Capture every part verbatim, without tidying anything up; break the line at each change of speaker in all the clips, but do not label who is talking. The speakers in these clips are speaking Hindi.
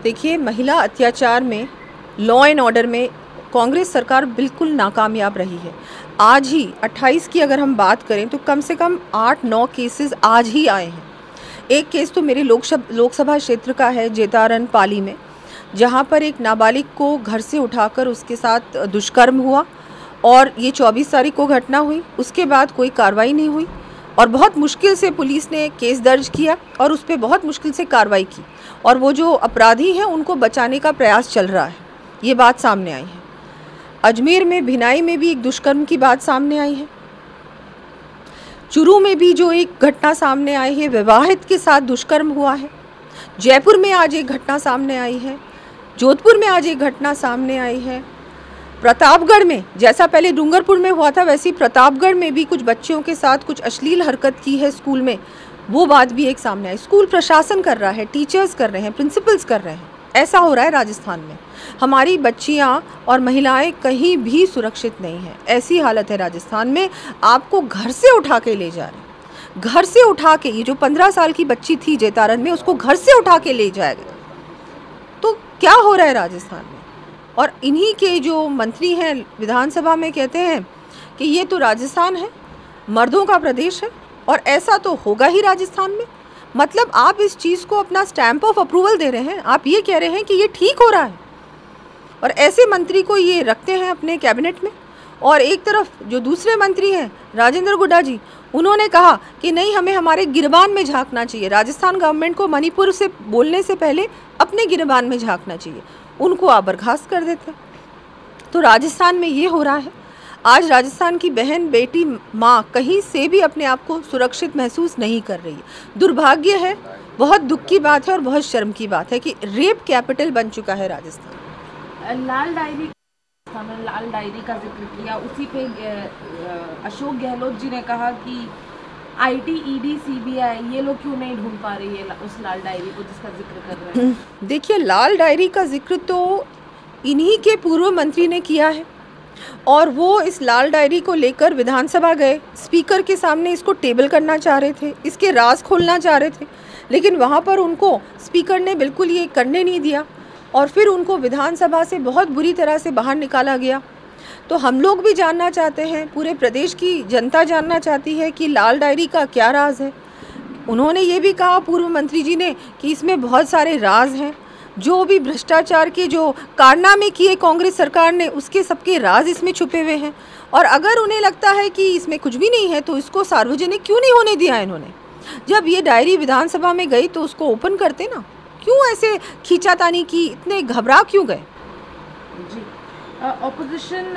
देखिए, महिला अत्याचार में, लॉ एंड ऑर्डर में कांग्रेस सरकार बिल्कुल नाकामयाब रही है। आज ही अट्ठाईस की अगर हम बात करें तो कम से कम आठ नौ केसेस आज ही आए हैं। एक केस तो मेरे लोकसभा लोकसभा क्षेत्र का है, जेतारन पाली में, जहां पर एक नाबालिग को घर से उठाकर उसके साथ दुष्कर्म हुआ और ये चौबीस तारीख को घटना हुई। उसके बाद कोई कार्रवाई नहीं हुई और बहुत मुश्किल से पुलिस ने केस दर्ज किया और उस पर बहुत मुश्किल से कार्रवाई की और वो जो अपराधी हैं उनको बचाने का प्रयास चल रहा है। ये बात सामने आई है। अजमेर में भिनाई में भी एक दुष्कर्म की बात सामने आई है। चुरू में भी जो एक घटना सामने आई है, विवाहित के साथ दुष्कर्म हुआ है। जयपुर में आज एक घटना सामने आई है। जोधपुर में आज एक घटना सामने आई है। प्रतापगढ़ में, जैसा पहले डूंगरपुर में हुआ था, वैसी प्रतापगढ़ में भी कुछ बच्चियों के साथ कुछ अश्लील हरकत की है स्कूल में, वो बात भी एक सामने आई। स्कूल प्रशासन कर रहा है, टीचर्स कर रहे हैं, प्रिंसिपल्स कर रहे हैं। ऐसा हो रहा है राजस्थान में। हमारी बच्चियां और महिलाएं कहीं भी सुरक्षित नहीं हैं। ऐसी हालत है राजस्थान में, आपको घर से उठा के ले जा रहे हैं। घर से उठा के, ये जो पंद्रह साल की बच्ची थी जेतारन में, उसको घर से उठा के ले जाया गया। तो क्या हो रहा है राजस्थान में? और इन्हीं के जो मंत्री हैं विधानसभा में कहते हैं कि ये तो राजस्थान है, मर्दों का प्रदेश है और ऐसा तो होगा ही राजस्थान में। मतलब आप इस चीज़ को अपना स्टैंप ऑफ अप्रूवल दे रहे हैं। आप ये कह रहे हैं कि ये ठीक हो रहा है और ऐसे मंत्री को ये रखते हैं अपने कैबिनेट में। और एक तरफ जो दूसरे मंत्री हैं राजेंद्र गुड्डा जी, उन्होंने कहा कि नहीं, हमें हमारे गिरबान में झांकना चाहिए। राजस्थान गवर्नमेंट को मणिपुर से बोलने से पहले अपने गिरबान में झांकना चाहिए। उनको आप बर्खास्त कर देते। तो राजस्थान में ये हो रहा है। आज राजस्थान की बहन, बेटी, माँ कहीं से भी अपने आप को सुरक्षित महसूस नहीं कर रही है। दुर्भाग्य है, बहुत दुख की बात है और बहुत शर्म की बात है कि रेप कैपिटल बन चुका है राजस्थान।
लाल डायरी लाल डायरी का जिक्र किया, उसी पे अशोक गहलोत जी ने कहा कि आईटी, ईडी, सीबीआई ये लोग क्यों नहीं ढूंढ पा रही है उस लाल डायरी को जिसका जिक्र कर रहे हैं।
देखिए, लाल डायरी का जिक्र तो इन्हीं के पूर्व मंत्री ने किया है और वो इस लाल डायरी को लेकर विधानसभा गए, स्पीकर के सामने इसको टेबल करना चाह रहे थे, इसके राज खोलना चाह रहे थे, लेकिन वहाँ पर उनको स्पीकर ने बिल्कुल ये करने नहीं दिया और फिर उनको विधानसभा से बहुत बुरी तरह से बाहर निकाला गया। तो हम लोग भी जानना चाहते हैं, पूरे प्रदेश की जनता जानना चाहती है कि लाल डायरी का क्या राज है। उन्होंने ये भी कहा, पूर्व मंत्री जी ने, कि इसमें बहुत सारे राज हैं। जो भी भ्रष्टाचार के जो कारनामे किए कांग्रेस सरकार ने, उसके सबके राज इसमें छुपे हुए हैं। और अगर उन्हें लगता है कि इसमें कुछ भी नहीं है तो इसको सार्वजनिक क्यों नहीं होने दिया इन्होंने? जब ये डायरी विधानसभा में गई तो उसको ओपन करते ना। क्यों ऐसे खींचातानी की, इतने घबरा क्यों गए?
जी, ऑपोजिशन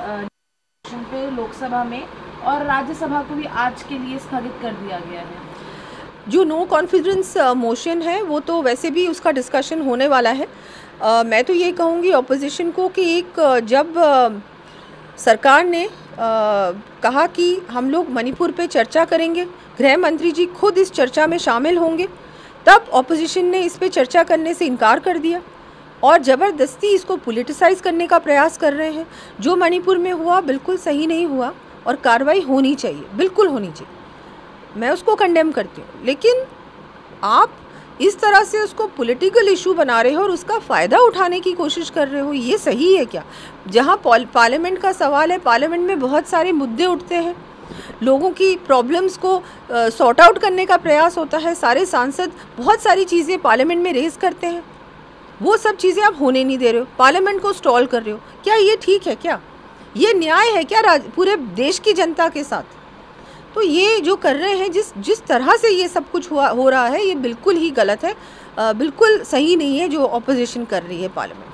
पे लोकसभा में और राज्यसभा को भी आज के लिए स्थगित कर दिया गया है।
जो नो कॉन्फिडेंस मोशन है वो तो वैसे भी उसका डिस्कशन होने वाला है। आ, मैं तो ये कहूँगी ऑपोजिशन को कि एक जब आ, सरकार ने आ, कहा कि हम लोग मणिपुर पे चर्चा करेंगे, गृह मंत्री जी खुद इस चर्चा में शामिल होंगे, तब ऑपोजिशन ने इस पे चर्चा करने से इनकार कर दिया और ज़बरदस्ती इसको पॉलिटिसाइज करने का प्रयास कर रहे हैं। जो मणिपुर में हुआ बिल्कुल सही नहीं हुआ और कार्रवाई होनी चाहिए, बिल्कुल होनी चाहिए। मैं उसको कंडेम करती हूँ, लेकिन आप इस तरह से उसको पॉलिटिकल इशू बना रहे हो और उसका फ़ायदा उठाने की कोशिश कर रहे हो, ये सही है क्या? जहाँ पार्लियामेंट का सवाल है, पार्लियामेंट में बहुत सारे मुद्दे उठते हैं, लोगों की प्रॉब्लम्स को सॉर्ट आउट करने का प्रयास होता है, सारे सांसद बहुत सारी चीज़ें पार्लियामेंट में रेज़ करते हैं, वो सब चीज़ें आप होने नहीं दे रहे हो, पार्लियामेंट को स्टॉल कर रहे हो। क्या ये ठीक है? क्या ये न्याय है क्या पूरे देश की जनता के साथ? तो ये जो कर रहे हैं, जिस जिस तरह से ये सब कुछ हुआ हो रहा है, ये बिल्कुल ही गलत है, बिल्कुल सही नहीं है जो ऑपोजिशन कर रही है पार्लियामेंट।